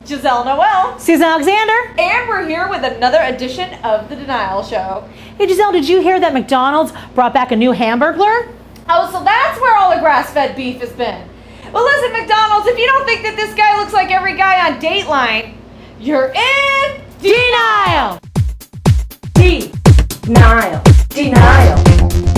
Gisele Noel Susan Alexander. And we're here with another edition of The Denial Show. Hey Gisele, did you hear that McDonald's brought back a new Hamburglar? Oh, so that's where all the grass-fed beef has been. Well, listen, McDonald's, if you don't think that this guy looks like every guy on Dateline, you're in Denial! Denial. Denial.